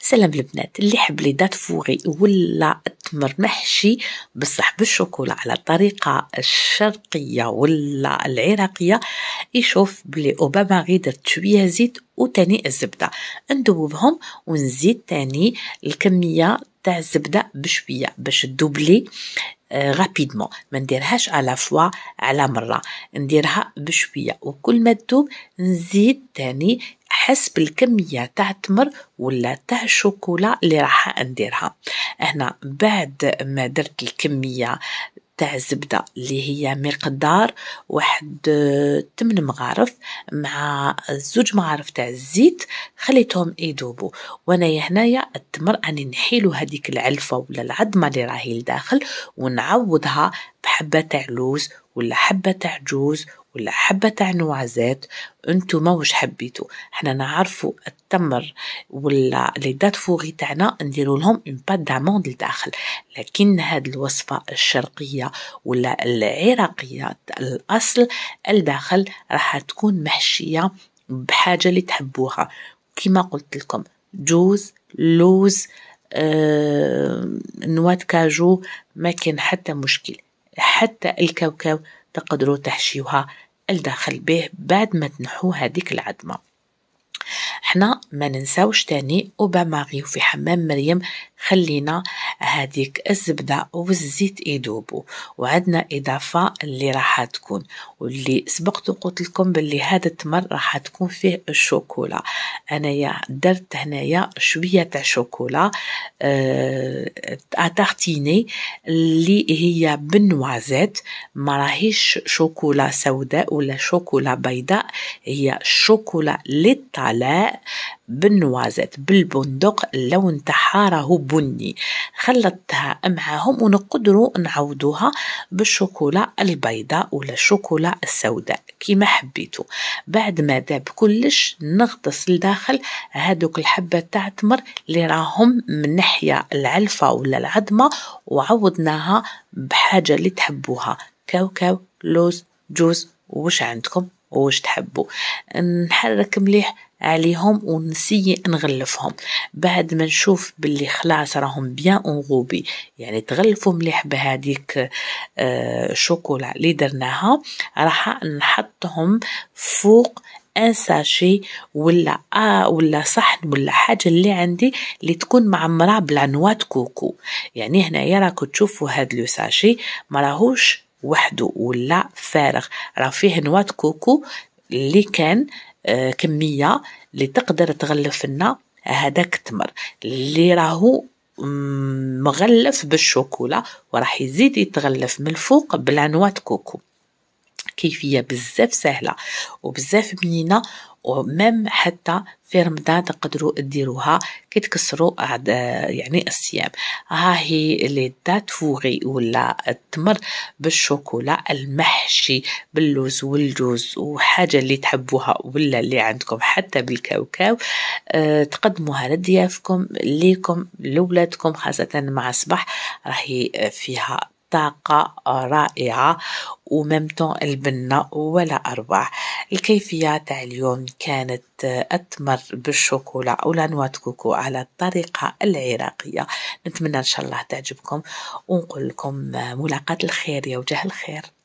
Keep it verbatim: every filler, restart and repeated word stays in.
سلام البنات، اللي يحب لي دات فوغي ولا التمر محشي بصح بالشوكولا على الطريقة الشرقية ولا العراقية يشوف بلي اوباما غير درت شوية زيت وتاني الزبدة ندوبهم ونزيد تاني الكمية تاع الزبدة بشوية باش تدوبلي آه غابيدمون، ما نديرهاش على فوا على مرة، نديرها بشوية وكل ما تدوب نزيد تاني حسب الكمية تاع التمر ولا تاع الشوكولا اللي راح نديرها. هنا بعد ما درت الكمية تاع الزبدة اللي هي مقدار واحد تمن مغارف مع زوج مغارف تاع الزيت خليتهم يذوبوا، وانا هنايا التمر اني نحيلو هذيك العلفة ولا العظمة اللي راهي لداخل ونعوضها بحبة تاع لوز ولا حبة تاع جوز ولا حبة تاع نوازات، انتوما واش حبيتو. حنا نعرفوا التمر ولا لي دات فوغي تاعنا نديرو لهم اون بات داموند لداخل، لكن هاد الوصفة الشرقية ولا العراقية الاصل الداخل راح تكون محشية بحاجة اللي تحبوها، كما قلت لكم جوز لوز آه، نواة كاجو، ما كان حتى مشكل، حتى الكاوكاو تقدروا تحشيوها الداخل به بعد ما تنحو هذيك العظمه. احنا ما ننساوش تاني وبماغي وفي حمام مريم خلينا هذيك الزبدة والزيت يذوبوا، وعندنا إضافة اللي راح تكون واللي سبقت وقلت لكم باللي هذا التمر راح تكون فيه الشوكولا. أنا يا درت هنايا شوية تاع شوكولا آه أتارتيني اللي هي بالنوازات، ما راهيش شوكولا سوداء ولا شوكولا بيضاء، هي شوكولا للطلاء بالنوازات بالبندق، اللون تاعها راهو بني، خلطتها معاهم ونقدروا نعوضوها بالشوكولا البيضاء ولا الشوكولا السوداء كيما حبيتوا. بعد ما داب كلش نغطس لداخل هادوك الحبة تاع تمر اللي راهم من ناحية العلفة ولا العظمة، وعوضناها بحاجة اللي تحبوها، كاوكاو لوز جوز وش عندكم وش تحبوا. نحرك مليح عليهم ونسي نغلفهم، بعد ما نشوف باللي خلاص راهم بيان انغوبي يعني تغلفوا مليح بهذيك آه شوكولا اللي درناها، راح نحطهم فوق ان ساشي ولا آه ولا صحن ولا حاجه اللي عندي اللي تكون معمره بلعنوات كوكو. يعني هنا راكم تشوفوا هاد لو ساشي ما راهوش وحده ولا فارغ، راه فيه نواة كوكو اللي كان آه كمية اللي تقدر تغلف لنا هذاك التمر اللي راهو مغلف بالشوكولا، وراح يزيد يتغلف من الفوق بالعنوة كوكو. كيفية بزاف سهلة وبزاف بنينة، ومام حتى في رمضان تقدروا تديروها كي تكسروا يعني الصيام. ها هي اللي دات فوغي ولا التمر بالشوكولا المحشي باللوز والجوز وحاجة اللي تحبوها ولا اللي عندكم حتى بالكاوكاو، أه تقدموها لضيافكم ليكم لولادكم خاصة مع الصباح، راهي فيها طاقة رائعة وممتون البنة ولا أروع. الكيفية تاع اليوم كانت التمر بالشوكولا أو لانواة كوكو على الطريقة العراقية، نتمنى إن شاء الله تعجبكم ونقول لكم ملاقاة الخير يا وجه الخير.